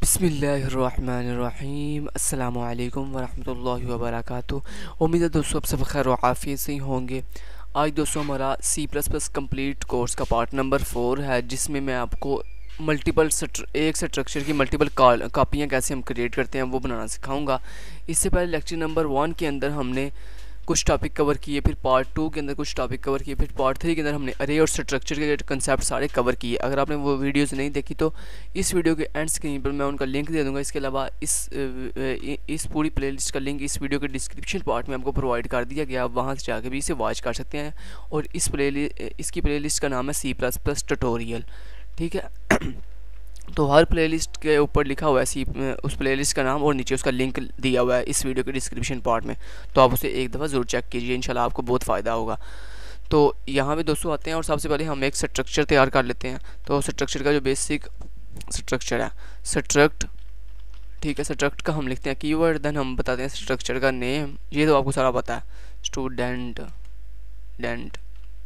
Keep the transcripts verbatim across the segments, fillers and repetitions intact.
बिस्मिल्लाहिर्रहमानिर्रहीम अस्सलामुअलैकुम वरहमतुल्लाहि वबरकातुहू। उम्मीद है दोस्तों आप सब खैर व आफियत से ही होंगे। आज दोस्तों हमारा C plus plus complete course का पार्ट नंबर फोर है, जिसमें मैं आपको मल्टीपल एक स्ट्रक्चर की मल्टीपल कापियाँ कैसे हम क्रिएट करते हैं वो बनाना सिखाऊंगा। इससे पहले लेक्चर नंबर वन के अंदर हमने कुछ टॉपिक कवर किए, फिर पार्ट टू के अंदर कुछ टॉपिक कवर किए, फिर पार्ट थ्री के अंदर हमने अरे और स्ट्रक्चर के कंसेप्ट सारे कवर किए। अगर आपने वो वीडियोस नहीं देखी तो इस वीडियो के एंड स्क्रीन पर मैं उनका लिंक दे दूंगा। इसके अलावा इस इस पूरी प्लेलिस्ट का लिंक इस वीडियो के डिस्क्रिप्शन पार्ट में आपको प्रोवाइड कर दिया गया, आप वहाँ से जाकर भी इसे वॉच कर सकते हैं। और इस प्ले इसकी प्लेलिस्ट का नाम है सी प्लस प्लस ट्यूटोरियल, ठीक है। तो हर प्लेलिस्ट के ऊपर लिखा हुआ है सी उस प्लेलिस्ट का नाम और नीचे उसका लिंक दिया हुआ है इस वीडियो के डिस्क्रिप्शन पार्ट में, तो आप उसे एक दफ़ा ज़रूर चेक कीजिए, इंशाल्लाह आपको बहुत फ़ायदा होगा। तो यहाँ पे दोस्तों आते हैं और सबसे पहले हम एक स्ट्रक्चर तैयार कर लेते हैं। तो स्ट्रक्चर का जो बेसिक स्ट्रक्चर है स्ट्रक्ट, ठीक है। स्ट्रक्ट का हम लिखते हैं कीवर्ड, देन हम बताते हैं स्ट्रक्चर का नेम, ये तो आपको सारा पता है, स्टूडेंट डेंट।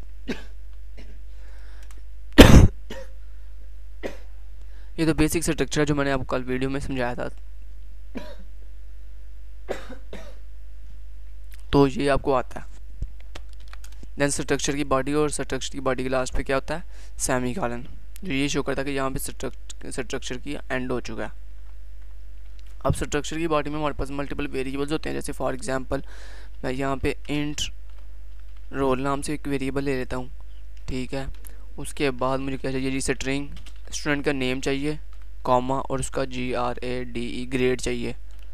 ये तो बेसिक स्ट्रक्चर है जो मैंने आपको कल वीडियो में समझाया था। तो ये आपको आता है। देन स्ट्रक्चर की बॉडी, और स्ट्रक्चर की बॉडी के लास्ट पे क्या होता है, सेमी कॉलन, जो ये शो करता है कि यहाँ पे स्ट्रक्चर की एंड हो चुका है। अब स्ट्रक्चर की बॉडी में हमारे पास मल्टीपल वेरिएबल्स होते हैं, जैसे फॉर एग्जांपल मैं यहाँ पे इंट रोल नाम से एक वेरिएबल ले लेता हूँ, ठीक है। उसके बाद मुझे क्या चाहिए जी, स्ट्रिंग, स्टूडेंट का नेम चाहिए, कॉमा और उसका G R A D E grade चाहिए,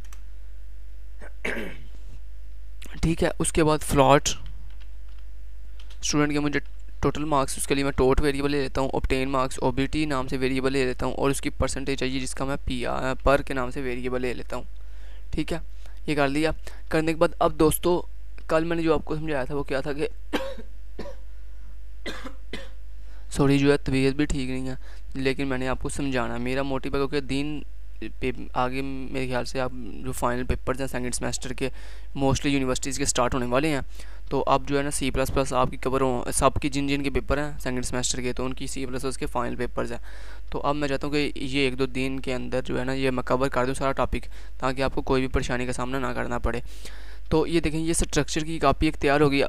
ठीक है। उसके बाद फ्लॉट, स्टूडेंट के मुझे टोटल मार्क्स, उसके लिए मैं टोट वेरिएबल ले लेता हूँ। Obtain marks O B T नाम से वेरिएबल ले लेता हूँ, और उसकी परसेंटेज चाहिए जिसका मैं पी आर पर के नाम से वेरिएबल ले लेता हूँ, ठीक है। ये कर लिया। करने के बाद अब दोस्तों कल मैंने जो आपको समझाया था वो क्या था कि सॉरी जो है तबीयत भी ठीक नहीं है, लेकिन मैंने आपको समझाना, मेरा मोटिव है क्योंकि दिन पे आगे मेरे ख्याल से आप जो फाइनल पेपर्स हैं सेकंड सेमेस्टर के मोस्टली यूनिवर्सिटीज़ के स्टार्ट होने वाले हैं। तो अब जो है ना सी प्लस प्लस आपकी कवर हो, सब की जिन जिन के पेपर हैं सेकंड सेमेस्टर के, तो उनकी सी प्लस प्लस के फाइनल पेपर्स हैं। तो अब मैं चाहता हूँ कि ये एक दो दिन के अंदर जो है ना ये मैं कवर कर दूँ सारा टॉपिक, ताकि आपको कोई भी परेशानी का सामना ना करना पड़े। तो ये देखें, ये स्ट्रक्चर की कापी एक तैयार हो गई।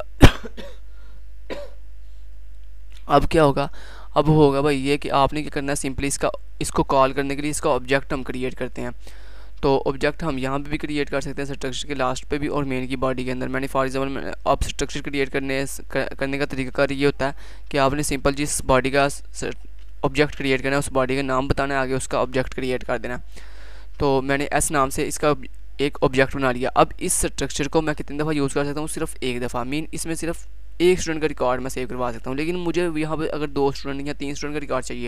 अब क्या होगा, अब होगा भाई ये कि आपने क्या करना है, सिंपली इसका इसको कॉल करने के लिए इसका ऑब्जेक्ट हम क्रिएट करते हैं। तो ऑब्जेक्ट हम यहाँ पे भी क्रिएट कर सकते हैं, स्ट्रक्चर के लास्ट पे भी और मेन की बॉडी के अंदर। मैंने फॉर एग्जांपल आप स्ट्रक्चर क्रिएट करने करने का तरीका ये होता है कि आपने सिंपल जिस बॉडी का ऑब्जेक्ट क्रिएट करना है उस बॉडी का नाम बताना है, आगे उसका ऑब्जेक्ट क्रिएट कर देना। तो मैंने एस नाम से इसका एक ऑब्जेक्ट बना लिया। अब इस स्ट्रक्चर को मैं कितनी दफ़ा यूज़ कर सकता हूँ, सिर्फ एक दफ़ा। मीन इसमें सिर्फ एक स्टूडेंट का रिकॉर्ड मैं सेव करवा सकता हूँ, लेकिन मुझे यहाँ पे अगर दो स्टूडेंट या तीन स्टूडेंट का रिकॉर्ड चाहिए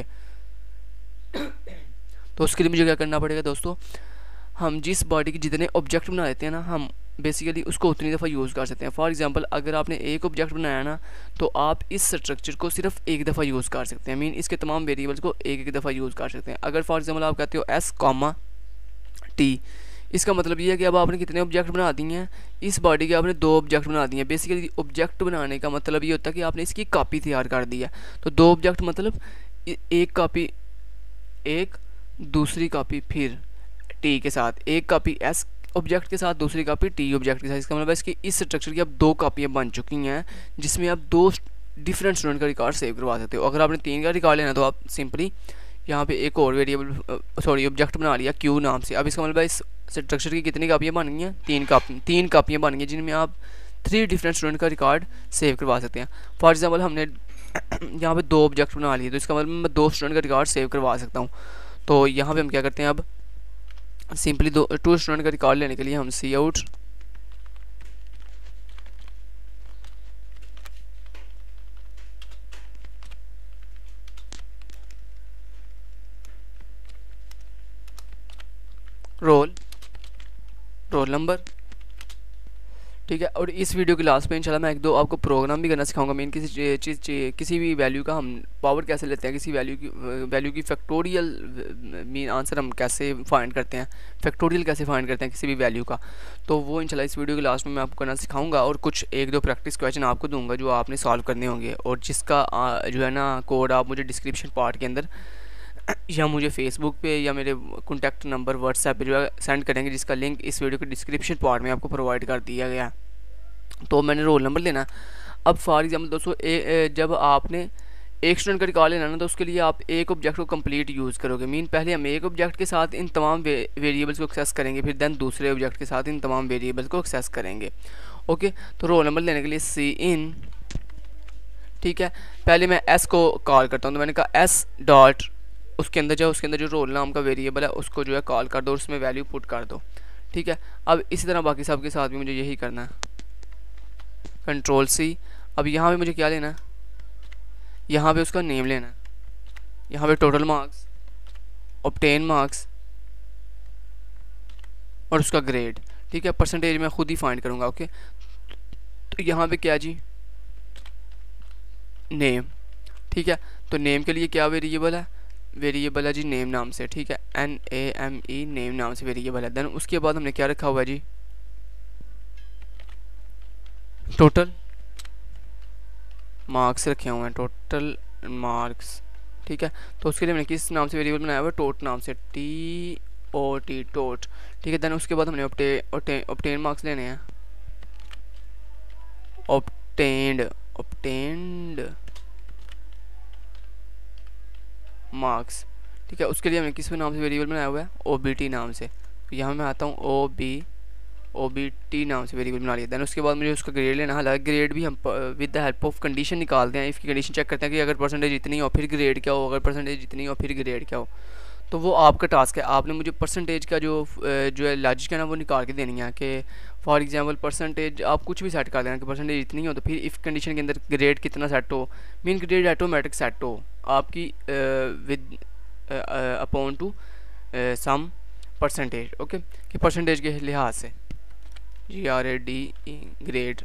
तो उसके लिए मुझे क्या करना पड़ेगा दोस्तों, हम जिस बॉडी के जितने ऑब्जेक्ट बना देते हैं ना, हम बेसिकली उसको उतनी दफ़ा यूज़ कर सकते हैं। फॉर एग्जांपल अगर आपने एक ऑब्जेक्ट बनाया ना, तो आप इस स्ट्रक्चर को सिर्फ एक दफ़ा यूज़ कर सकते हैं। मीन इसके तमाम वेरिएबल्स को एक एक दफ़ा यूज़ कर सकते हैं। अगर फॉर एग्जांपल आप कहते हो एस कॉमा टी, इसका मतलब ये है कि अब आपने कितने ऑब्जेक्ट बना दिए हैं, इस बॉडी के आपने दो ऑब्जेक्ट बना दिए हैं। बेसिकली ऑब्जेक्ट बनाने का मतलब ये होता है कि आपने इसकी कॉपी तैयार कर दी है। तो दो ऑब्जेक्ट मतलब एक कॉपी, एक दूसरी कॉपी फिर टी के साथ, एक कॉपी एस ऑब्जेक्ट के साथ, दूसरी कॉपी टी ऑब्जेक्ट के साथ। इसका मतलब है इसकी इस स्ट्रक्चर की अब दो कॉपियाँ बन चुकी हैं, जिसमें आप दो डिफरेंट स्टूडेंट का रिकॉर्ड सेव करवा सकते हो। अगर आपने तीन का रिकॉर्ड लेना तो आप सिंपली यहाँ पे एक और वेरिएबल सॉरी ऑब्जेक्ट बना लिया क्यू नाम से। अब इसका मतलब है इस स्ट्रक्चर की कितनी कापियाँ बन गई हैं, तीन कापी तीन कापियाँ बन गई हैं, जिनमें आप थ्री डिफरेंट स्टूडेंट का रिकॉर्ड सेव करवा सकते हैं। फॉर एग्जांपल हमने यहाँ पे दो ऑब्जेक्ट बना लिए, तो इसका मतलब मैं दो स्टूडेंट का रिकॉर्ड सेव करवा सकता हूँ। तो यहाँ पे हम क्या करते हैं, अब सिंपली दो टू स्टूडेंट का रिकॉर्ड लेने के लिए हम cout roll roll number, ठीक है। और इस वीडियो के लास्ट पे इंशाल्लाह मैं एक दो आपको प्रोग्राम भी करना सिखाऊंगा। मेन किसी चीज़ किसी भी वैल्यू का हम पावर कैसे लेते हैं, किसी वैल्यू की वैल्यू की फैक्टोरियल मीन आंसर हम कैसे फाइंड करते हैं, फैक्टोरियल कैसे फाइंड करते हैं किसी भी वैल्यू का, तो वो इंशाल्लाह इस वीडियो के लास्ट में मैं आपको करना सिखाऊंगा। और कुछ एक दो प्रैक्टिस क्वेश्चन आपको दूंगा जो आपने सॉल्व करने होंगे, और जिसका जो है ना कोड आप मुझे डिस्क्रिप्शन पार्ट के अंदर या मुझे फेसबुक पे या मेरे कॉन्टैक्ट नंबर व्हाट्सएप पे जो है सेंड करेंगे, जिसका लिंक इस वीडियो के डिस्क्रिप्शन पार्ट में आपको प्रोवाइड कर दिया गया। तो मैंने रोल नंबर लेना। अब फॉर एग्जांपल दोस्तों ए, ए, जब आपने एक स्टूडेंट का रिकॉर्ड लेना ना, तो उसके लिए आप एक ऑब्जेक्ट को कंप्लीट यूज़ करोगे। मीन पहले हम एक ऑब्जेक्ट के साथ इन तमाम वे, वेरिएबल्स को एक्सेस करेंगे, फिर देन दूसरे ऑब्जेक्ट के साथ इन तमाम वेरिएबल्स को एक्सेस करेंगे। ओके, तो रोल नंबर लेने के लिए सी इन, ठीक है, पहले मैं एस को कॉल करता हूँ। तो मैंने कहा एस डॉट, उसके अंदर जो उसके अंदर जो रोल नाम का वेरिएबल है उसको जो है कॉल कर दो, उसमें वैल्यू पुट कर दो। ठीक है, अब इसी तरह बाकी सब के साथ भी मुझे यही करना है। Control C. अब यहाँ पे मुझे क्या लेना है, यहाँ पे उसका नेम लेना है, यहाँ पे टोटल मार्क्स, ऑब्टेन मार्क्स और उसका ग्रेड। ठीक है, परसेंटेज मैं खुद ही फाइंड करूँगा। ओके, तो यहाँ पे क्या जी, नेम। ठीक है, तो नेम के लिए क्या वेरिएबल है, वेरिएबल है जी नेम नाम से। ठीक है, N A M E, name नाम से वेरिएबल है। देन उसके बाद हमने क्या रखा हुआ है जी, टोटल मार्क्स रखे हुए हैं, टोटल मार्क्स। ठीक है, तो उसके लिए मैंने किस नाम से वेरिएबल बनाया हुआ है, टोट नाम से, टी ओ टी, टोट। ठीक है, देन उसके बाद हमने ऑब्टे ऑब्टेन मार्क्स लेने हैं, ऑब्टेन्ड ऑब्टेन्ड मार्क्स। ठीक है, उसके लिए हमने किस नाम से वेरिएबल बनाया हुआ है, ओ बी टी नाम से। तो यहाँ मैं आता हूँ O B O B T नाम से वेरिएबल बना लिया। देन उसके बाद मुझे उसका ग्रेड लेना। हालांकि ग्रेड भी हम with the help of condition निकालते हैं, इसकी कंडीशन चेक करते हैं कि अगर परसेंटेज इतनी हो फिर ग्रेड क्या हो, अगर परसेंटेज इतनी हो फिर ग्रेड क्या हो। तो वो आपका टास्क है, आपने मुझे परसेंटेज का जो जो है लॉजिक है ना वो निकाल के देनी है। कि फॉर एग्जांपल परसेंटेज आप कुछ भी सेट कर देना कि परसेंटेज इतनी हो, तो फिर इफ़ कंडीशन के अंदर ग्रेड कितना सेट हो, मीन ग्रेड ऑटोमेटिक सेट हो आपकी with upon to some percentage. Okay, कि परसेंटेज के लिहाज से, G R A D E grade.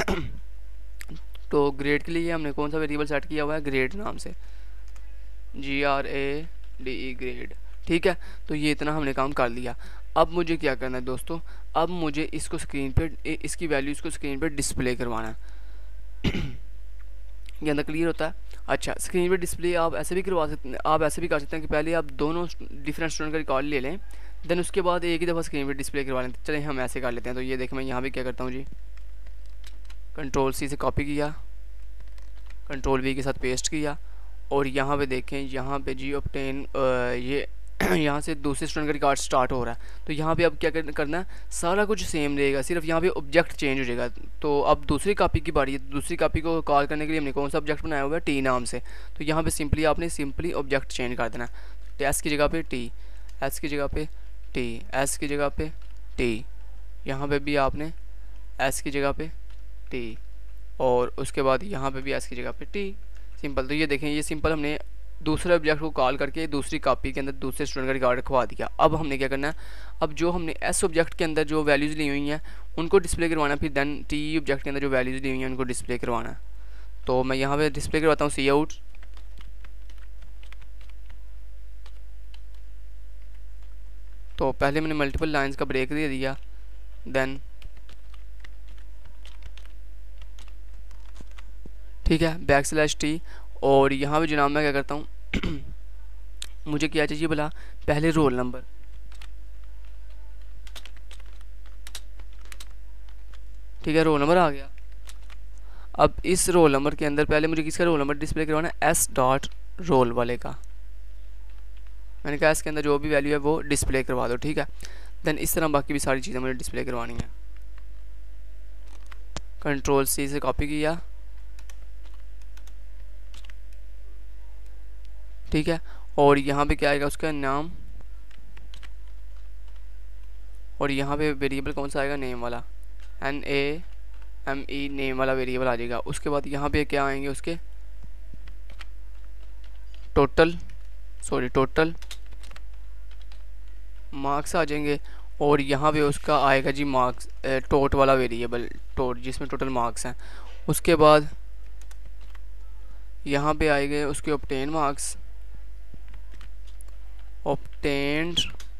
तो ग्रेड के लिए हमने कौन सा वेरिएबल सेट किया हुआ है, ग्रेड नाम से, G R A D E grade. ठीक है, तो ये इतना हमने काम कर लिया। अब मुझे क्या करना है दोस्तों, अब मुझे इसको स्क्रीन पे, इसकी वैल्यूज़ को स्क्रीन पे डिस्प्ले करवाना है। ये अंदर क्लियर होता है। अच्छा, स्क्रीन पे डिस्प्ले आप ऐसे भी करवा सकते हैं, आप ऐसे भी कर सकते हैं कि पहले आप दोनों डिफरेंट स्टूडेंट का रिकॉर्ड ले लें, देन उसके बाद एक ही दफ़ा स्क्रीन पे डिस्प्ले करवा लेते हैं। चलें हम ऐसे कर लेते हैं। तो ये देखें, मैं यहाँ भी क्या करता हूँ जी, कंट्रोल सी से कॉपी किया, कंट्रोल वी के साथ पेस्ट किया, और यहाँ पे देखें, यहाँ पे जी ऑब्टेन ये यहाँ से दूसरे स्टूडेंट का रिकॉर्ड स्टार्ट हो रहा है। तो यहाँ पे अब क्या करना है, सारा कुछ सेम रहेगा, सिर्फ यहाँ पे ऑब्जेक्ट चेंज हो जाएगा। तो अब दूसरी कॉपी की बारी है। दूसरी कॉपी को कॉल करने के लिए हमने कौन सा ऑब्जेक्ट बनाया हुआ है, टी नाम से। तो यहाँ पे सिंपली आपने सिंपली ऑब्जेक्ट चेंज कर देना। एस की जगह पे टी, एस की जगह पे टी, एस की जगह पे टी, यहाँ पे भी आपने एस की जगह पे टी, और उसके बाद यहाँ पे भी एस की जगह पे टी। सिंपल। तो ये देखें, ये सिंपल हमने दूसरे ऑब्जेक्ट को कॉल करके दूसरी कॉपी के अंदर दूसरे स्टूडेंट का रिकॉर्ड रखवा दिया। अब हमने क्या करना है, अब जो हमने एस ऑब्जेक्ट के अंदर जो वैल्यूज़ ली हुई हैं उनको डिस्प्ले करवाना, फिर देन टी ऑब्जेक्ट के अंदर जो वैल्यूज़ ली हुई हैं उनको डिस्प्ले करवाना। तो मैं यहाँ पे डिस्प्ले करवाता हूँ सी आउट। तो पहले मैंने मल्टीपल लाइंस का ब्रेक दे दिया, देन ठीक है बैक स्लैश टी, और यहाँ पे जनाब मैं क्या करता हूँ मुझे क्या चाहिए भला, पहले रोल नंबर। ठीक है, रोल नंबर आ गया। अब इस रोल नंबर के अंदर पहले मुझे किसका रोल नंबर डिस्प्ले करवाना है, एस डॉट रोल वाले का। मैंने कहा इसके अंदर जो भी वैल्यू है वो डिस्प्ले करवा दो। ठीक है, देन इस तरह बाकी भी सारी चीज़ें मुझे डिस्प्ले करवानी है। कंट्रोल सी से कॉपी किया, ठीक है, और यहाँ पे क्या आएगा, उसका नाम, और यहाँ पे वेरिएबल कौन सा आएगा, नेम वाला, N A M E name वाला वेरिएबल आ जाएगा। उसके बाद यहाँ पे क्या आएंगे, उसके टोटल सॉरी टोटल मार्क्स आ जाएंगे, और यहाँ पे उसका आएगा जी मार्क्स, टोट वाला वेरिएबल, टोट जिसमें टोटल मार्क्स हैं। उसके बाद यहाँ पे आएंगे उसके ऑब्टेन मार्क्स, ऑब्टेन्ड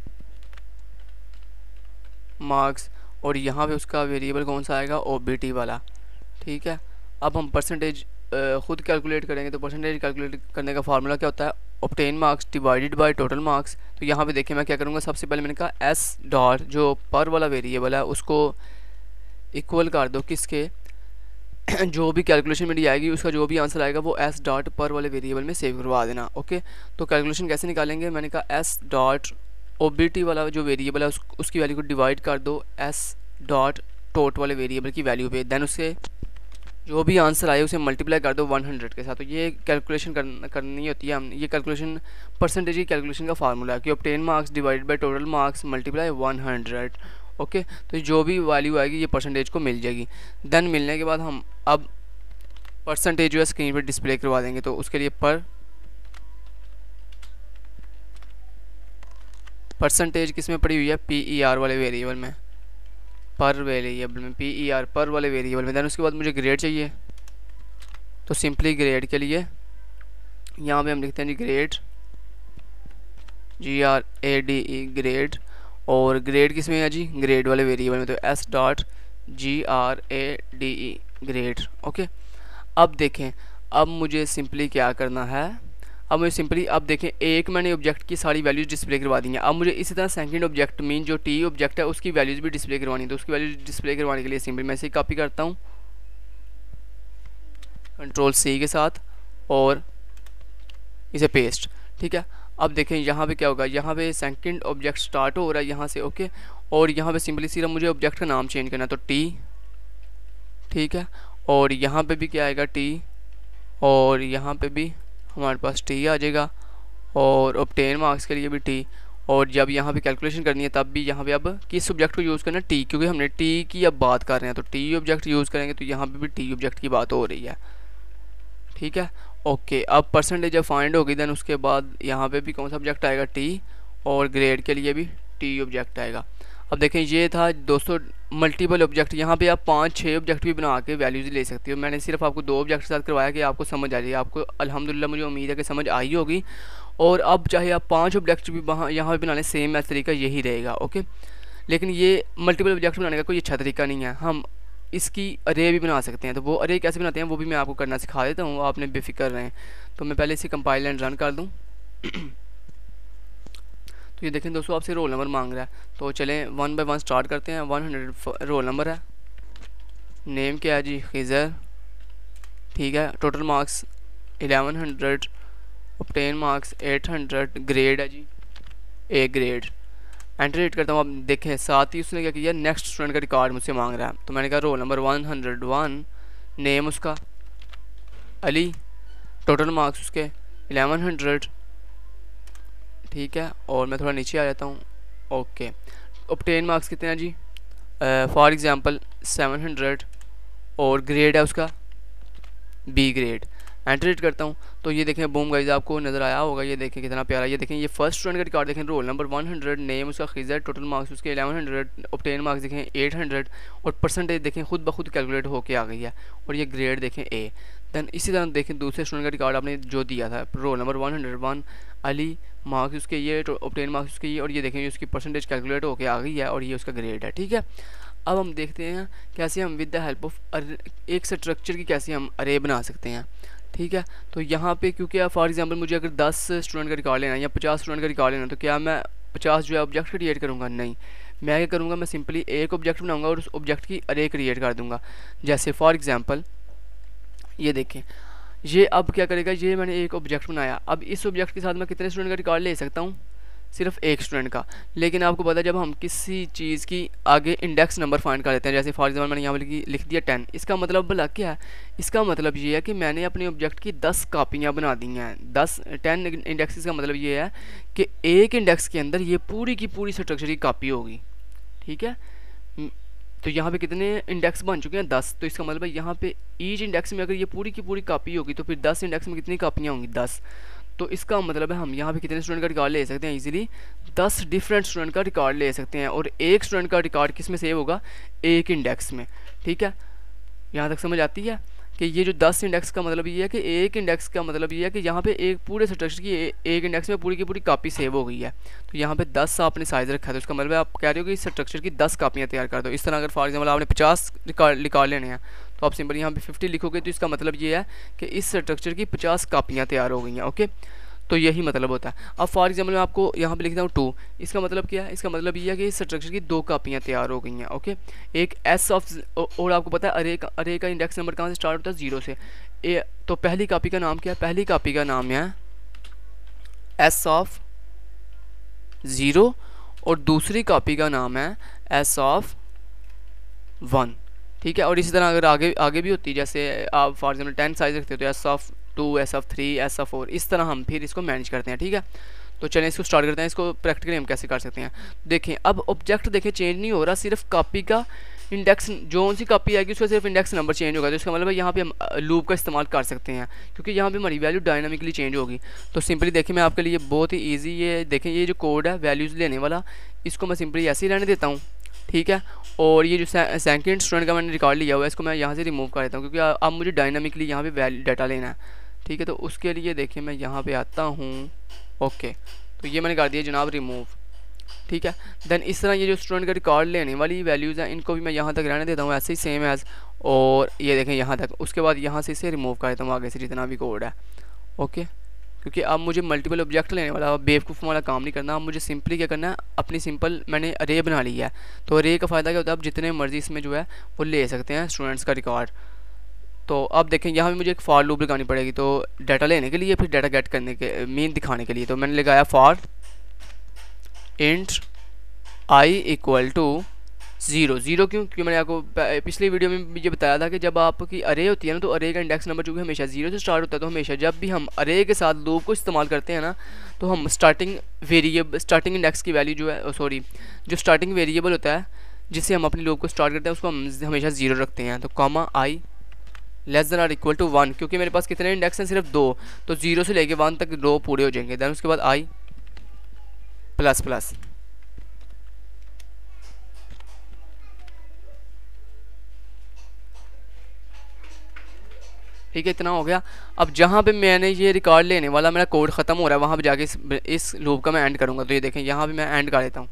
मार्क्स, और यहाँ पे उसका वेरिएबल कौन सा आएगा, ओ बी टी वाला। ठीक है, अब हम परसेंटेज खुद कैलकुलेट करेंगे। तो परसेंटेज कैलकुलेट करने का फार्मूला क्या होता है, obtain marks divided by total marks. तो यहाँ पे देखिए मैं क्या करूँगा, सबसे पहले मैंने कहा एस डॉट जो पर वाला वेरिएबल है उसको इक्वल कर दो किसके, जो भी कैलकुलेशन मेरी आएगी उसका जो भी आंसर आएगा वो एस डॉट पर वाले वेरिएबल में सेव करवा देना। ओके, तो कैलकुलेशन कैसे निकालेंगे, मैंने कहा एस डॉट ओबीटी वाला जो वेरिएबल है उस, उसकी वैल्यू को डिवाइड कर दो एस डॉट टोट वाले वेरिएबल की वैल्यू पे, देन उससे जो भी आंसर आए उसे मल्टीप्लाई कर दो हंड्रेड के साथ। तो ये कैलकुलेशन कर, करनी होती है हम, ये कैलकुलेशन परसेंटेज की कैलकुलेशन का फार्मूला है कि obtain marks divided by total marks multiply hundred. Okay, तो जो भी वैल्यू आएगी ये परसेंटेज को मिल जाएगी। देन मिलने के बाद हम अब परसेंटेज जो है स्क्रीन पर डिस्प्ले करवा देंगे। तो उसके लिए पर परसेंटेज किस में पड़ी हुई है, पी ई आर वाले वेरिएबल में, पर वेरिएबल में पी ई आर पर वाले वेरिएबल में। देन उसके बाद मुझे ग्रेड चाहिए, तो सिंपली ग्रेड के लिए यहाँ पे हम लिखते हैं G grade, G R A D E grade, और ग्रेड किस में है जी, ग्रेड वाले वेरिएबल में, तो S dot G R A D E grade. Okay, अब देखें अब मुझे सिंपली क्या करना है, अब मुझे सिंपली अब देखें एक मैंने ऑब्जेक्ट की सारी वैल्यूज डिस्प्ले करवा दी हैं। अब मुझे इसी तरह सेकंड ऑब्जेक्ट मीन जो टी ऑब्जेक्ट है उसकी वैल्यूज भी डिस्प्ले करवानी है। तो उसकी वैल्यूज डिस्प्ले करवाने के लिए सिंपली मैं इसे कॉपी करता हूँ कंट्रोल सी के साथ और इसे पेस्ट। ठीक है, अब देखें यहाँ पे क्या होगा, यहाँ पे सेकंड ऑब्जेक्ट स्टार्ट हो रहा है यहाँ से। ओके, और यहाँ पे सिंपली सिर्फ मुझे ऑब्जेक्ट का नाम चेंज करना है, तो टी, ठीक है, और यहाँ पे भी क्या आएगा टी, और यहाँ पे भी हमारे पास टी आ जाएगा, और ऑब्टेन मार्क्स के लिए भी टी, और जब यहाँ पे कैलकुलेशन करनी है तब भी यहाँ पे अब किस ऑब्जेक्ट को यूज़ करना है, टी, क्योंकि हमने टी की अब बात कर रहे हैं तो टी ऑब्जेक्ट यूज़ करेंगे, तो यहाँ पे भी टी ऑब्जेक्ट की बात हो रही है। ठीक है, ओके, अब परसेंटेज जब फाइंड होगी देन उसके बाद यहाँ पे भी कौन सा ऑब्जेक्ट आएगा, टी, और ग्रेड के लिए भी टी ऑब्जेक्ट आएगा। अब देखें ये था दोस्तों मल्टीपल ऑब्जेक्ट, यहाँ पे आप पाँच छः ऑब्जेक्ट भी बना के वैल्यूज ले सकते हो। मैंने सिर्फ आपको दो ऑब्जेक्ट के साथ करवाया कि आपको समझ आ जाए, आपको अल्हम्दुलिल्लाह मुझे उम्मीद है कि समझ आई होगी। और अब चाहे आप पाँच ऑब्जेक्ट भी वहाँ यहाँ पे बना लें, सेम तरीका यही रहेगा। ओके, लेकिन ये मल्टीपल ऑब्जेक्ट बनाने का कोई अच्छा तरीका नहीं है, हम इसकी अरे भी बना सकते हैं। तो वो अरे कैसे बनाते हैं वो भी मैं आपको करना सिखा देता हूँ, आपने बेफिक्र रहें। तो मैं पहले इसे कंपाइल एंड रन कर दूँ। तो ये देखें दोस्तों आपसे रोल नंबर मांग रहा है, तो चलें वन बाय वन स्टार्ट करते हैं। वन हंड्रेड रोल नंबर है, नेम क्या है जी, खिज़र, ठीक है, total marks eleven hundred, obtain marks eight hundred, grade है जी ए ग्रेड। एंटर हिट करता हूँ। अब देखें साथ ही उसने क्या किया, नेक्स्ट स्टूडेंट का रिकॉर्ड मुझसे मांग रहा है, तो मैंने कहा roll number one hundred one, name उसका अली, टोटल मार्क्स उसके एलेवन हंड्रेड, ठीक है, और मैं थोड़ा नीचे आ जाता हूँ। ओके, ऑब्टेन मार्क्स कितने हैं जी, फॉर एग्जांपल सेवन हंड्रेड, और ग्रेड है उसका बी ग्रेड। एंटर हिट करता हूँ तो ये देखें बूम गाइस, आपको नज़र आया होगा, ये देखें कितना प्यारा। ये देखें ये फर्स्ट स्टूडेंट का रिकॉर्ड देखें, roll number one hundred, name उसका खिज़र, टोटल मार्क्स उसके एलेवन हंड्रेड, ऑब्टेन मार्क्स देखें एट हंड्रेड, और परसेंटेज देखें खुद ब खुद कैलकुलेट होके आ गई है, और ये ग्रेड देखें ए। दैन इसी तरह देखें दूसरे स्टूडेंट का रिकॉर्ड आपने जो दिया था, roll number one hundred one, Ali, marks उसके ये, ऑब्टेन मार्क्स उसके ये, और ये देखें उसकी परसेंटेज कैलकुलेट होके आ गई है, और ये उसका ग्रेड है। ठीक है, अब हम देखते हैं कैसे हम विद द हेल्प ऑफ एक स्ट्रक्चर की कैसे हम अरे बना सकते हैं। ठीक है, तो यहाँ पे क्योंकि फॉर एग्जांपल मुझे अगर दस स्टूडेंट का रिकॉर्ड लेना है या पचास स्टूडेंट का रिकॉर्ड लेना है, तो क्या मैं पचास जो है ऑब्जेक्ट क्रिएट करूँगा, नहीं, मैं क्या करूँगा, मैं सिंपली एक ऑब्जेक्ट बनाऊँगा और उस ऑब्जेक्ट की अरे क्रिएट कर दूँगा। जैसे फॉर एग्जांपल ये देखें, ये अब क्या करेगा, ये मैंने एक ऑब्जेक्ट बनाया, अब इस ऑब्जेक्ट के साथ मैं कितने स्टूडेंट का रिकॉर्ड ले सकता हूँ, सिर्फ एक स्टूडेंट का। लेकिन आपको पता है जब हम किसी चीज़ की आगे इंडेक्स नंबर फाइंड कर लेते हैं, जैसे फॉर एग्जांपल मैंने यहाँ पर लिख दिया टेन, इसका मतलब भला क्या है, इसका मतलब ये है कि मैंने अपने ऑब्जेक्ट की दस कापियाँ बना दी हैं। दस टेन इंडेक्सेस का मतलब ये है कि एक इंडेक्स के अंदर ये पूरी की पूरी स्ट्रक्चर की कापी होगी। ठीक है, तो यहाँ पे कितने इंडेक्स बन चुके हैं, दस। तो इसका मतलब है यहाँ पे ईच इंडेक्स में अगर ये पूरी की पूरी कापी होगी तो फिर दस इंडेक्स में कितनी कापियाँ होंगी, दस। तो इसका मतलब है हम यहाँ पे कितने स्टूडेंट का रिकॉर्ड ले सकते हैं, इजीली दस डिफरेंट स्टूडेंट का रिकॉर्ड ले सकते हैं, और एक स्टूडेंट का रिकॉर्ड किस में सेव होगा, एक इंडेक्स में। ठीक है, यहाँ तक समझ आती है कि ये जो दस इंडेक्स का मतलब ये है कि एक इंडेक्स का मतलब ये है कि यहाँ पे एक पूरे स्ट्रक्चर की ए, एक इंडेक्स में पूरी की पूरी कापी सेव हो गई है। तो यहाँ पे दस आपने साइज रखा है, तो इसका मतलब है आप कह रहे हो कि इस स्ट्रक्चर की दस कापियाँ तैयार कर दो। इस तरह अगर फॉर एग्जांपल आपने पचास रिकॉर्ड रिकॉर्ड लेने हैं, तो आप सिंपल यहाँ पे फिफ्टी लिखोगे, तो इसका मतलब ये है कि इस स्ट्रक्चर की पचास कापियाँ तैयार हो गई हैं। ओके, तो यही मतलब होता है। अब फॉर एग्जाम्पल मैं आपको यहाँ पे लिखता हूँ टू, इसका मतलब क्या है, इसका मतलब ये है कि इस स्ट्रक्चर की दो कापियाँ तैयार हो गई हैं। ओके, एक एस ऑफ, और आपको पता है अरे का अरे का इंडेक्स नंबर कहाँ से स्टार्ट होता है, जीरो से। ए, तो पहली कापी का नाम क्या है, पहली कापी का नाम है एस ऑफ ज़ीरो, और दूसरी कॉपी का नाम है एस ऑफ वन। ठीक है, और इसी तरह अगर आगे आगे भी होती है, जैसे आप फॉर एग्जाम्पल टेन साइज रखते हो तो S of two, S of three, S of four, इस तरह हम फिर इसको मैनेज करते हैं। ठीक है, तो चलिए इसको स्टार्ट करते हैं। इसको प्रैक्टिकली हम कैसे कर सकते हैं, देखें अब ऑब्जेक्ट देखें चेंज नहीं हो रहा, सिर्फ कॉपी का इंडेक्स, जो सी कॉपी आएगी उसका सिर्फ इंडेक्स नंबर चेंज होगा। तो इसका मतलब है यहाँ पे हम लूप का इस्तेमाल कर सकते हैं, क्योंकि यहाँ पे हमारी वैल्यू डायनामिकली चेंज होगी। तो सिंपली देखिए मैं आपके लिए बहुत ही ईजी, ये देखें ये जो कोड है वैल्यूज़ लेने वाला, इसको मैं सिंपली ऐसे ही रहने देता हूँ। ठीक है, और ये जो सेकंड स्टूडेंट का मैंने रिकॉर्ड लिया हुआ है, इसको मैं यहाँ से रिमूव कर देता हूँ, क्योंकि अब मुझे डायनामिकली यहाँ पे डाटा लेना है। ठीक है, तो उसके लिए देखिए मैं यहाँ पे आता हूँ। ओके, तो ये मैंने कर दिया जनाब रिमूव। ठीक है, देन इस तरह ये जो स्टूडेंट का रिकॉर्ड लेने वाली वैल्यूज़ हैं, इनको भी मैं यहाँ तक रहने देता हूँ ऐसे ही सेम एज़, और ये देखें यहाँ तक। उसके बाद यहाँ से इसे रिमूव कर देता हूँ आगे से जितना भी कोड है। ओके, क्योंकि अब मुझे मल्टीपल ऑब्जेक्ट लेने वाला बेवकूफ़ वाला काम नहीं करना। अब मुझे सिंपली क्या करना है, अपनी सिंपल मैंने अरे बना लिया है। तो अरे का फ़ायदा क्या होता है, आप जितने मर्जी इसमें जो है वो ले सकते हैं स्टूडेंट्स का रिकॉर्ड। तो अब देखें यहाँ भी मुझे एक फॉर लूप लगानी पड़ेगी, तो डाटा लेने के लिए, फिर डाटा गेट करने के मीन दिखाने के लिए। तो मैंने लगाया for int i equal to zero. Zero क्यों, क्योंकि मैंने आपको पिछली वीडियो में ये बताया था कि जब आपकी अरे होती है ना, तो अरे का इंडेक्स नंबर चूँकि हमेशा ज़ीरो से स्टार्ट होता है, तो हमेशा जब भी हम अरे के साथ लूप को इस्तेमाल करते हैं ना, तो हम स्टार्टिंग वेरिएबल, स्टार्टिंग इंडेक्स की वैल्यू जो है, सॉरी जो स्टार्टिंग वेरिएबल होता है जिससे हम अपनी लूप को स्टार्ट करते हैं, उसको हम हमेशा ज़ीरो रखते हैं। तो comma i less than or equal to one, क्योंकि मेरे पास कितने इंडेक्स हैं, सिर्फ दो, तो जीरो से लेके वन तक रो पूरे हो जाएंगे। देन उसके बाद आई प्लस प्लस। ठीक है, इतना हो गया। अब जहाँ पे मैंने ये रिकॉर्ड लेने वाला मेरा कोड ख़त्म हो रहा है, वहाँ पे जाके इस, इस लूप का मैं एंड करूँगा। तो ये देखें यहाँ पे मैं एंड कर देता हूँ।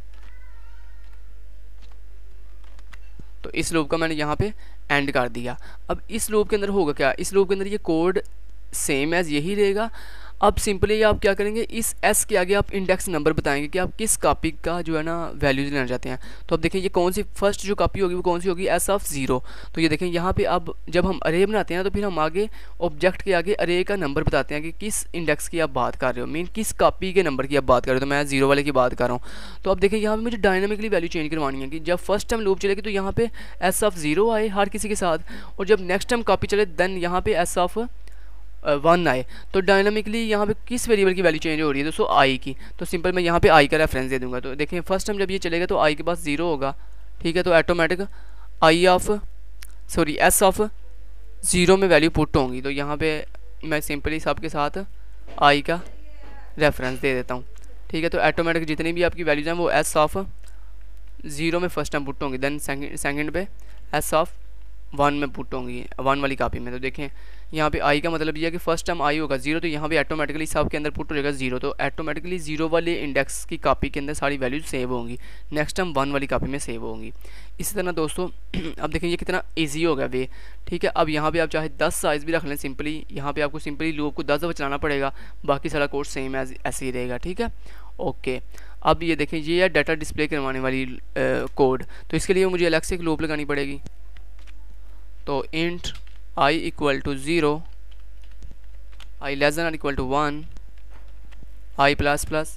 तो इस लूप का मैंने यहाँ पे एंड कर दिया। अब इस लूप के अंदर होगा क्या, इस लूप के अंदर ये कोड सेम एज यही रहेगा। अब सिंपली आप क्या करेंगे, इस एस के आगे आप इंडेक्स नंबर बताएंगे कि आप किस कॉपी का जो है ना वैल्यूज लेना चाहते हैं। तो अब देखें ये कौन सी फर्स्ट जो कॉपी होगी वो कौन सी होगी, एस ऑफ ज़ीरो। तो ये देखें यहाँ पे अब जब हम अरे बनाते हैं तो फिर हम आगे ऑब्जेक्ट के आगे अरे का नंबर बताते हैं कि किस इंडेक्स की आप बात कर रहे हो, मीन किस कॉपी के नंबर की आप बात कर रहे हो। तो मैं जीरो वाले की बात कर रहा हूँ। तो अब देखें यहाँ पर मुझे डायनामिकली वैल्यू चेंज करवानी है कि जब फर्स्ट टाइम लूप चलेगी तो यहाँ पे एस ऑफ ज़ीरो आए हर किसी के साथ, और जब नेक्स्ट टाइम कॉपी चले देन यहाँ पे एस ऑफ वन आए। तो डायनामिकली यहाँ पे किस वेरिएबल की वैल्यू चेंज हो रही है दोस्तों, आई की। तो सिंपल मैं यहाँ पे आई का रेफरेंस दे दूंगा। तो देखें फर्स्ट टाइम जब ये चलेगा तो आई के पास ज़ीरो होगा। ठीक है, तो automatic i of sorry s of zero में वैल्यू पुट होंगी। तो यहाँ पे मैं सिंपली सबके साथ आई का रेफरेंस दे देता हूँ। ठीक है, तो ऑटोमेटिक जितनी भी आपकी वैल्यूज हैं वो एस ऑफ ज़ीरो में फर्स्ट टाइम पुट होंगी, देन सेकंड पे एस ऑफ वन में पुट होंगी, वन वाली कॉपी में। तो देखें यहाँ पे आई का मतलब ये है कि फर्स्ट टाइम आई होगा ज़ीरो, तो यहाँ पे ऑटोमेटिकली सब के अंदर पुट हो जाएगा ज़ीरो। तो ऑटोमेटिकली ज़ीरो वाले इंडेक्स की कॉपी के अंदर सारी वैल्यूज सेव होंगी, नेक्स्ट टाइम वन वाली कॉपी में सेव होंगी। इसी तरह दोस्तों अब देखें ये कितना ईजी हो गया वे। ठीक है, अब यहाँ पे आप चाहे दस साइज़ भी रख लें, सिंपली यहाँ पे आपको सिंपली लूप को दस दफ़ा चलाना पड़ेगा, बाकी सारा कोड सेम एज ऐसे ही रहेगा। ठीक है, ओके। अब ये देखें ये है डाटा डिस्प्ले करवाने वाली कोड, तो इसके लिए मुझे अलग से एक लूप लगानी पड़ेगी। तो int i equal to zero, i less than or equal to one, i plus plus.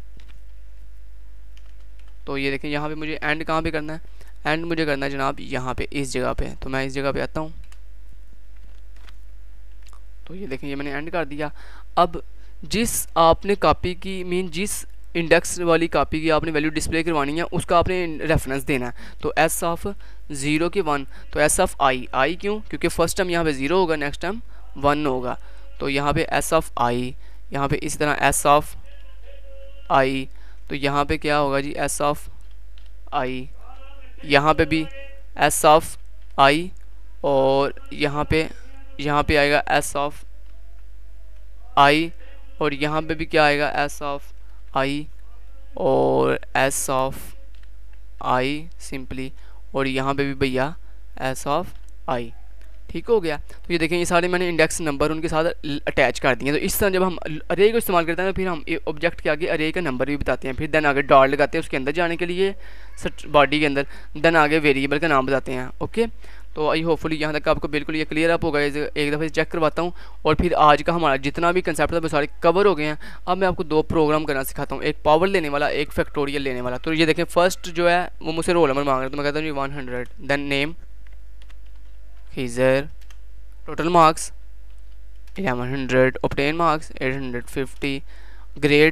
तो ये देखें यहाँ पे मुझे एंड कहाँ पे करना है, एंड मुझे करना है जनाब यहाँ पे इस जगह पे। तो मैं इस जगह पे आता हूँ। तो ये देखें ये मैंने एंड कर दिया। अब जिस आपने कॉपी की मीन जिस इंडेक्स वाली कॉपी की आपने वैल्यू डिस्प्ले करवानी है उसका आपने रेफरेंस देना है। तो एस ऑफ ज़ीरो के वन, तो एस ऑफ आई, आई क्यों, क्योंकि फर्स्ट टाइम यहाँ पे ज़ीरो होगा, नेक्स्ट टाइम वन होगा। तो यहाँ पे एस ऑफ आई, यहाँ पे इसी तरह एस ऑफ आई, तो यहाँ पे क्या होगा जी एस ऑफ आई, यहाँ पे भी एस ऑफ आई, और यहाँ पे यहाँ पे आएगा एस ऑफ आई, और यहाँ पे भी क्या आएगा एस ऑफ आई और एस ऑफ आई सिंपली, और यहाँ पे भी भैया एस ऑफ आई। ठीक हो गया। तो ये देखें ये सारे मैंने इंडेक्स नंबर उनके साथ अटैच कर दिए। तो इस तरह जब हम अरे को इस्तेमाल करते हैं तो फिर हम ऑब्जेक्ट के आगे अरे का नंबर भी बताते हैं, फिर देन आगे डॉट लगाते हैं उसके अंदर जाने के लिए बॉडी के अंदर, देन आगे वेरिएबल का नाम बताते हैं। ओके, तो आई होपफुली यहाँ तक आपको बिल्कुल ये क्लियर अप होगा। एक दफ़े चेक करवाता हूँ और फिर आज का हमारा जितना भी कंसेप्ट था वो सारे कवर हो गए हैं। अब मैं आपको दो प्रोग्राम करना सिखाता हूँ, एक पावर लेने वाला, एक फैक्टोरियल लेने वाला। तो ये देखें फर्स्ट जो है वो मुझसे रोल नंबर मांग रहा है, तो मैं कहता हूँ जी one hundred, then name, Khizar, total marks eleven hundred, obtain marks eight hundred fifty, grade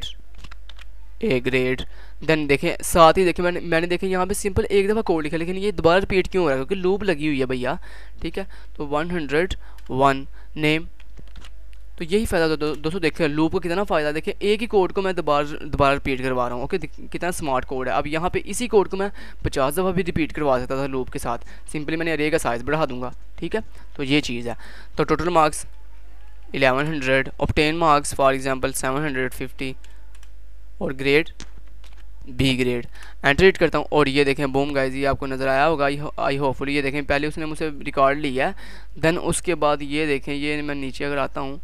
A grade. Then देखें साथ ही देखें मैंने मैंने देखें यहाँ पे सिंपल एक दफ़ा कोड लिखा, लेकिन ये दोबारा रिपीट क्यों हो रहा है, क्योंकि लूप लगी हुई है भैया। ठीक है, तो वन हंड्रेड वन नेम। तो यही फ़ायदा दो, दो, दोस्तों देखें लूप को कितना फ़ायदा, देखें एक ही कोड को मैं दोबारा दोबारा रिपीट करवा रहा हूँ। ओके, कितना स्मार्ट कोड है। अब यहाँ पे इसी कोड को मैं पचास दफ़ा भी रिपीट करवा सकता था लूप के साथ, सिंपली मैंने अरे का साइज़ बढ़ा दूंगा। ठीक है, तो ये चीज़ है। तो total marks eleven hundred, obtain marks for example seven hundred fifty, और ग्रेड बी ग्रेड। एंट्रेट करता हूँ और ये देखें बूम गाइस, ये आपको नज़र आया होगा आई होपफुली। ये देखें पहले उसने मुझसे रिकॉर्ड लिया है, देन उसके बाद ये देखें ये मैं नीचे अगर आता हूँ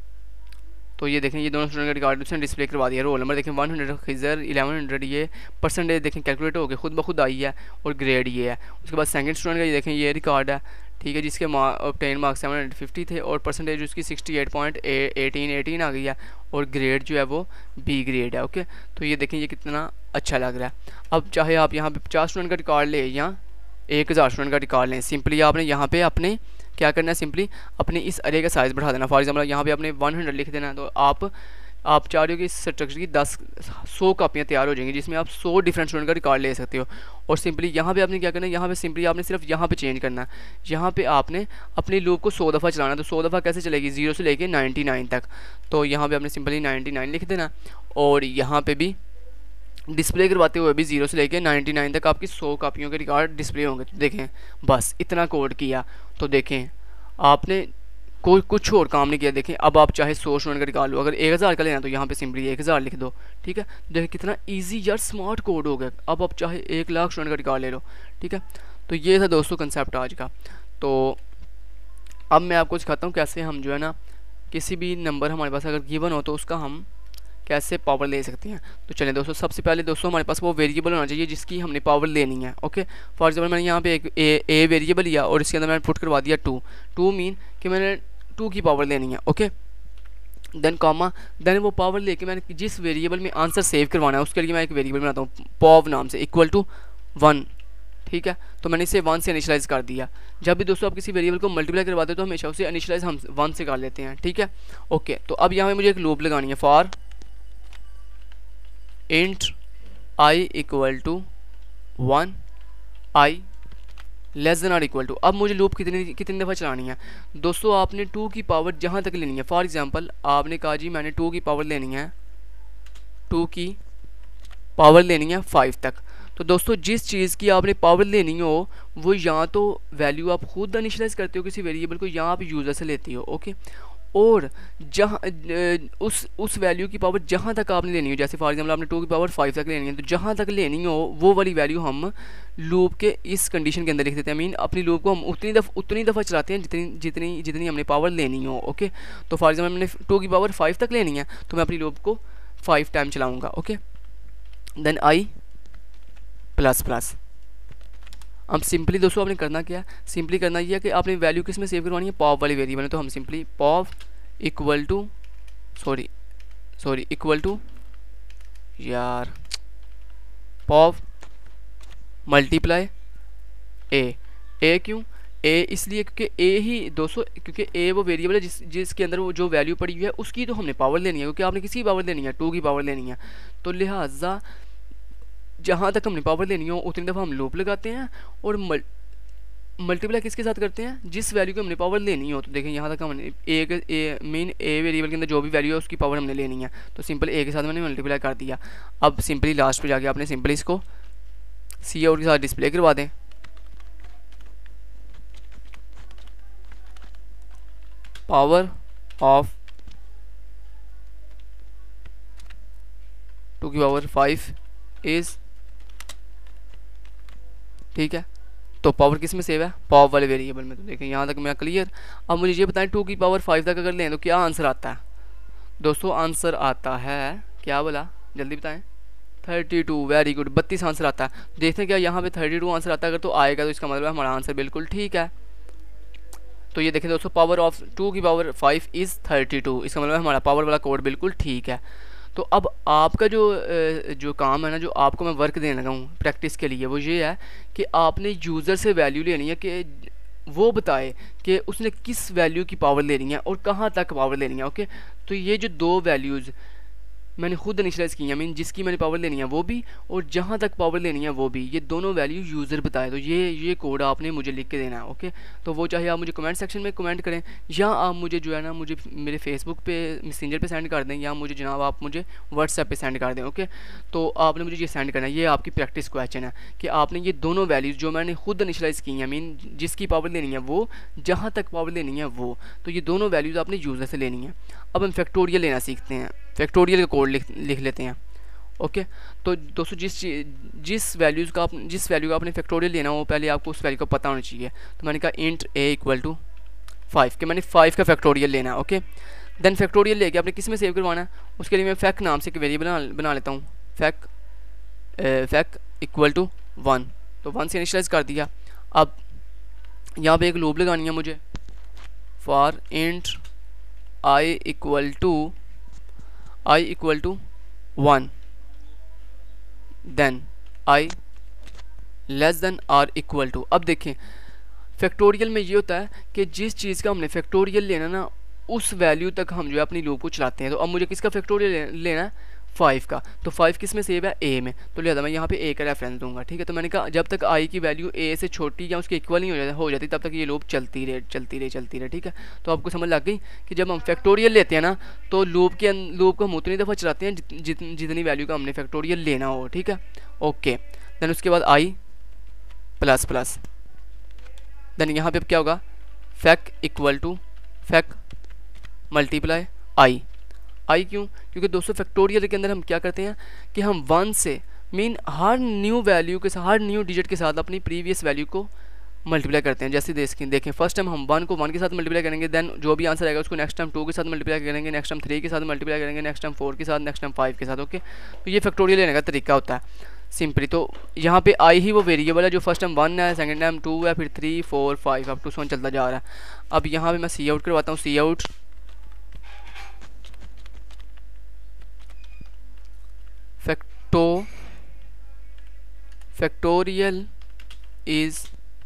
तो ये देखें ये दोनों स्टूडेंट का रिकॉर्ड उसने डिस्प्ले करवा दिया। रोल नंबर देखें one hundred, Khizar eleven hundred, ये परसेंटेज देखें कैलकुलेट हो गए खुद ब खुद आई है, और ग्रेड ये है। उसके बाद सेकंड स्टूडेंट का ये देखें ये रिकॉर्ड है, ठीक है, जिसके obtain marks seven hundred fifty थे और परसेंटेज उसकी sixty eight point eighteen eighteen आ गई है, और ग्रेड जो है वो बी ग्रेड है। ओके, तो ये देखें ये कितना अच्छा लग रहा है। अब चाहे आप यहाँ पे पचास स्टूडेंट का रिकॉर्ड लें या एक हज़ार स्टूडेंट का रिकॉर्ड लें, सिंपली आपने यहाँ पे अपने क्या करना है, सिंपली अपनी इस अरे का साइज़ बढ़ा देना। फॉर एग्जाम्पल यहाँ पे आपने वन हंड्रेड लिख देना, तो आप आप चाह रहे हो कि इस स्ट्रक्चर की दस सौ कापियाँ तैयार हो जाएंगी, जिसमें आप सौ डिफरेंट स्टूडेंट का रिकॉर्ड ले सकते हो। और सिंपली यहाँ पे आपने क्या करना है, यहाँ पे सिंपली आपने सिर्फ यहाँ पे चेंज करना है। यहाँ पे आपने अपनी लूप को सौ दफ़ा चलाना है, तो सौ दफ़ा कैसे चलेगी, जीरो से लेके नाइन्टी नाइन तक। तो यहाँ पे आपने सिंपली नाइन्टी नाइन लिख देना, और यहाँ पे भी डिस्प्ले करवाते हुए भी जीरो से लेके नाइन्टी नाइन तक आपकी सौ कापियों के रिकॉर्ड डिस्प्ले होंगे। तो देखें बस इतना कोड किया, तो देखें आपने कोई कुछ और काम नहीं किया। देखें अब आप चाहे सौ स्टूडेंट का रिकॉर्ड लो, अगर एक हज़ार का लेना तो यहाँ पे सिंपली एक हज़ार लिख दो। ठीक है, देखिए कितना इजी यार स्मार्ट कोड हो गया। अब आप चाहे एक लाख स्टूडेंट का रिकॉर्ड ले लो। ठीक है, तो ये था दोस्तों कंसेप्ट आज का। तो अब मैं आपको सिखाता हूँ कैसे हम जो है ना किसी भी नंबर हमारे पास अगर गिवन हो तो उसका हम कैसे पावर ले सकते हैं। तो चलें दोस्तों, सबसे पहले दोस्तों हमारे पास वो वेरिएबल होना चाहिए जिसकी हमने पावर लेनी है। ओके, फॉर एग्जांपल मैंने यहाँ पे एक ए, ए वेरिएबल लिया और इसके अंदर मैंने पुट करवा दिया टू। टू मीन कि मैंने टू की पावर लेनी है। ओके, देन कॉमा, देन वो पावर लेके मैंने जिस वेरिएबल में आंसर सेव करवाना है उसके लिए मैं एक वेरिएबल बनाता हूँ पॉव नाम से, इक्वल टू वन। ठीक है, तो मैंने इसे वन से इनिशियलाइज कर दिया। जब भी दोस्तों आप किसी वेरिएबल को मल्टीप्लाई करवाते हो तो हमेशा उसे इनिशियलाइज हम वन से कर लेते हैं। ठीक है, ओके, तो अब यहाँ पे मुझे एक लूप लगानी है, for int i equal to one, i less than or equal to. अब मुझे लूप कितनी कितनी दफ़ा चलानी है दोस्तों, आपने टू की पावर जहाँ तक लेनी है। फॉर एग्जांपल आपने कहा जी मैंने टू की पावर लेनी है, टू की पावर लेनी है फाइव तक। तो दोस्तों जिस चीज़ की आपने पावर लेनी हो वो या तो वैल्यू आप खुद इनिशियलाइज करते हो किसी वेरिएबल को, या आप यूज़र से लेती हो। ओके, और जहाँ उस उस वैल्यू की पावर जहाँ तक आपने लेनी हो, जैसे फॉर एग्जांपल आपने टू की पावर फाइव तक लेनी है, तो जहाँ तक लेनी हो वो वाली वैल्यू हम लूप के इस कंडीशन के अंदर लिख देते हैं। मीन अपनी लूप को हम उतनी दफ़ उतनी दफ़ा चलाते हैं जितनी जितनी जितनी हमने पावर लेनी हो। ओके, तो फॉर एग्जांपल मैंने टू की पावर फाइव तक लेनी है तो मैं अपनी लूप को फाइव टाइम चलाऊँगा। Okay, then i plus plus. अब सिंपली दोस्तों आपने करना क्या है, सिंपली करना ये है कि आपने वैल्यू किस में सेव करवानी है, पॉव वाली वेरिएबल है। तो हम simply pow equal to sorry sorry equal to यार पॉव मल्टीप्लाई ए। ए क्यों ए, इसलिए क्योंकि ए ही दोस्तों, क्योंकि ए वो वेरिएबल है जिस जिसके अंदर वो जो वैल्यू पड़ी हुई है उसकी तो हमने पावर लेनी है, क्योंकि आपने किसी की पावर लेनी है, टू की पावर लेनी है। तो लिहाजा जहाँ तक हमने पावर लेनी हो उतनी दफ़ा हम लूप लगाते हैं और मल, मल्टीप्लाई किसके साथ करते हैं, जिस वैल्यू की हमने पावर लेनी हो। तो देखें यहाँ तक हमने ए ए मेन ए वेरिएबल के अंदर जो भी वैल्यू है उसकी पावर हमने लेनी है, तो सिंपल ए के साथ मैंने मल्टीप्लाई कर दिया। अब सिंपली लास्ट पे जाके आपने सिंपली इसको सी आउट के साथ डिस्प्ले करवा दें। पावर ऑफ टू की पावर फाइव इज, ठीक है, तो पावर किस में सेव है, पावर वाले वेरिएबल में। तो देखें यहाँ तक मैं क्लियर। अब मुझे ये बताएं टू की पावर फाइव तक अगर लें तो क्या आंसर आता है दोस्तों? आंसर आता है क्या बोला, जल्दी बताएं, थर्टी टू। वेरी गुड, बत्तीस आंसर आता है। देखते हैं क्या यहाँ पे थर्टी टू आंसर आता है, अगर तो आएगा तो इसका मतलब हमारा आंसर बिल्कुल ठीक है। तो ये देखें दोस्तों, पावर ऑफ टू की power five is thirty two, इसका मतलब हमारा पावर वाला कोड बिल्कुल ठीक है। तो अब आपका जो जो काम है ना, जो आपको मैं वर्क देने लगा हूँ प्रैक्टिस के लिए, वो ये है कि आपने यूज़र से वैल्यू लेनी है कि वो बताए कि उसने किस वैल्यू की पावर लेनी है और कहाँ तक पावर लेनी है। ओके, तो ये जो दो वैल्यूज़ मैंने खुद इनिशियलाइज़ की है, मीन जिसकी मैंने पावर लेनी है वो भी और जहाँ तक पावर लेनी है वो भी, ये दोनों वैल्यू यूज़र बताए। तो ये ये कोड आपने मुझे लिख के देना है। ओके, तो वो चाहे आप मुझे कमेंट सेक्शन में कमेंट करें या आप मुझे जो है ना मुझे मेरे फेसबुक पे मैसेंजर पे सेंड कर दें या मुझे जनाब आप मुझे व्हाट्सएप पे सेंड कर दें। ओके, तो आपने मुझे ये सेंड करना है। ये आपकी प्रैक्टिस क्वेश्चन है कि आपने ये दोनों वैल्यूज़ जो मैंने खुद इनिशियलाइज़ की हैं, मीन जिसकी पावर लेनी है वो, जहाँ तक पावर लेनी है वो, तो ये दोनों वैल्यूज़ आपने यूज़र से लेनी है। अब हम फैक्टोरियल लेना सीखते हैं, फैक्टोरियल का कोड लिख लिख लेते हैं। ओके, तो दोस्तों जिस जिस वैल्यूज़ का आप जिस वैल्यू का आपने फैक्टोरियल लेना हो पहले आपको उस वैल्यू का पता होना चाहिए। तो मैंने कहा int a equal to five, कि मैंने फाइव का फैक्टोरियल लेना है। ओके, देन फैक्टोरियल लेके आपने किस में सेव करवाना है, उसके लिए मैं फैक नाम से एक वेरिएबल बना, बना लेता हूँ। Fac fac equal to one, तो वन से इनिशियलाइज कर दिया। अब यहाँ पे एक लूप लगानी है मुझे, for int i equal to i equal to one, then i less than or equal to. अब देखें फैक्टोरियल में ये होता है कि जिस चीज़ का हमने फैक्टोरियल लेना ना उस वैल्यू तक हम जो है अपनी लूप को चलाते हैं। तो अब मुझे किसका फैक्टोरियल ले, लेना है, फाइव का। तो फाइव किस में सेव है, ए में, तो लिहाजा मैं यहाँ पे ए का रेफरेंस दूंगा। ठीक है, तो मैंने कहा जब तक आई की वैल्यू ए से छोटी या उसके इक्वल नहीं हो जाती हो जाती तब तक ये लूप चलती रहे चलती रहे चलती रहे ठीक है, तो आपको समझ लग गई कि जब हम फैक्टोरियल लेते हैं ना तो लूप के लूप को हम उतनी दफ़ा चलाते हैं जित, जित, जितनी वैल्यू का हमने फैक्टोरियल लेना हो। ठीक है, ओके, देन उसके बाद आई प्लस प्लस, देन यहाँ पे अब क्या होगा, fac equal to fac multiply i. I क्यों, क्योंकि दोस्तों फैक्टोरियल के अंदर हम क्या करते हैं कि हम वन से मीन हर न्यू वैल्यू के साथ हर न्यू डिजिट के साथ अपनी प्रीवियस वैल्यू को मल्टीप्लाई करते हैं। जैसे देखें देखें फर्स्ट टाइम हम वन को वन के साथ मल्टीप्लाई करेंगे, देन जो भी आंसर आएगा उसको नेक्स्ट टाइम टू के साथ मल्टीप्लाई करेंगे, नेक्स्ट टाइम थ्री के साथ मल्टीप्लाई करेंगे, नेक्स्ट टाइम फोर के साथ, नेक्स्ट टाइम फाइव के साथ। ओके, तो ये फैक्टोरियल लेने का तरीका होता है सिंपली। तो यहाँ पे आई ही वो वेरिएबल है जो फर्स्ट टाइम वन है, सेकंड टाइम टू है, फिर थ्री फोर फाइव अब टू वन चलता जा रहा है। अब यहाँ पे मैं सी आउट करवाता हूँ, cout facto factorial is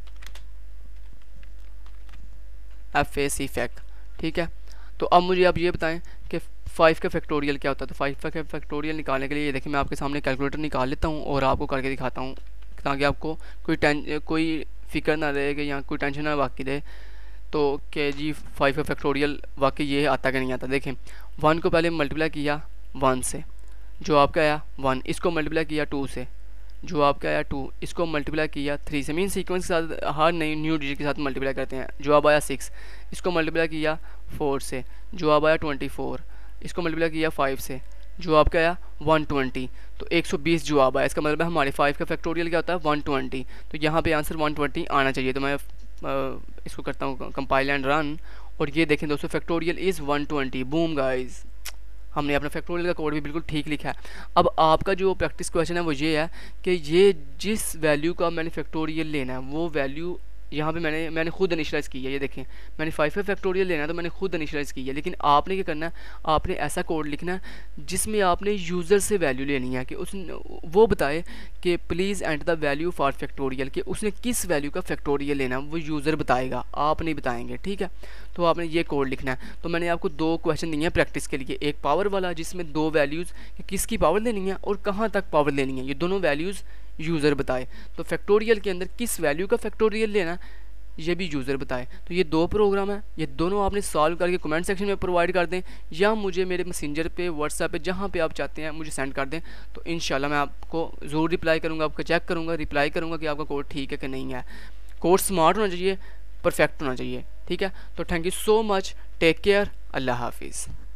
F A C fact. ठीक है, तो अब मुझे आप ये बताएं कि फाइव का फैक्टोरियल क्या होता है। तो फाइव का फैक्टोरियल निकालने के लिए ये देखिए मैं आपके सामने कैलकुलेटर निकाल लेता हूँ और आपको करके दिखाता हूँ ताकि आपको कोई टें कोई फिक्र ना रहे कि यहाँ कोई टेंशन ना बाकी रहे तो के जी फाइव का फैक्टोरियल वाकई ये आता कि नहीं आता। देखें वन को पहले मल्टीप्लाई किया वन से, जो आपका आया वन, इसको मल्टीप्लाई किया टू से, जो आपका आया टू, इसको मल्टीप्लाई किया थ्री से, मीन सीक्वेंस के साथ हर नई न्यू डिजिट के साथ मल्टीप्लाई करते हैं। जो अब आया सिक्स, इसको मल्टीप्लाई किया फोर से, जो अब आया ट्वेंटी फोर, इसको मल्टीप्लाई किया फाइव से, जो आपका आया वन ट्वेंटी, तो एक सौ बीस जवाब आया। इसका मतलब है हमारे फाइव का फैक्टोरियल क्या होता है, वन ट्वेंटी। तो यहाँ पे आंसर वन ट्वेंटी आना चाहिए। तो मैं आ, इसको करता हूँ कंपाइल एंड रन और ये देखें दोस्तों factorial is one twenty. Boom guys, हमने अपना फैक्टोरियल का कोड भी बिल्कुल ठीक लिखा है। अब आपका जो प्रैक्टिस क्वेश्चन है वो ये है कि ये जिस वैल्यू का मैंने फैक्टोरियल लेना है वो वैल्यू यहाँ पे मैंने मैंने खुद इनिशियलाइज़ की है। ये देखें मैंने फाइव पे फैक्टोरियल लेना है तो मैंने खुद इनिशियलाइज़ की है, लेकिन आपने क्या करना है, आपने ऐसा कोड लिखना है जिसमें आपने यूज़र से वैल्यू लेनी है कि उस वो बताए कि please enter the value for factorial, कि उसने किस वैल्यू का फैक्टोरियल लेना है वो यूज़र बताएगा, आप नहीं बताएंगे। ठीक है, तो आपने ये कोड लिखना है। तो मैंने आपको दो क्वेश्चन दिए हैं प्रैक्टिस के लिए, एक पावर वाला जिसमें दो वैल्यूज़ किसकी पावर लेनी है और कहाँ तक पावर लेनी है, ये दोनों वैल्यूज़ यूज़र बताए। तो फैक्टोरियल के अंदर किस वैल्यू का फैक्टोरियल लेना ये भी यूज़र बताए। तो ये दो प्रोग्राम है, ये दोनों आपने सॉल्व करके कमेंट सेक्शन में प्रोवाइड कर दें या मुझे मेरे मैसेंजर पे व्हाट्सएप पे जहाँ पे आप चाहते हैं मुझे सेंड कर दें। तो इंशाल्लाह मैं आपको ज़रूर रिप्लाई करूँगा, आपका चेक करूँगा, रिप्लाई करूँगा कि आपका कोड ठीक है कि नहीं है। कोड स्मार्ट होना चाहिए, परफेक्ट होना चाहिए। ठीक है, तो thank you so much, take care, अल्लाह हाफिज़।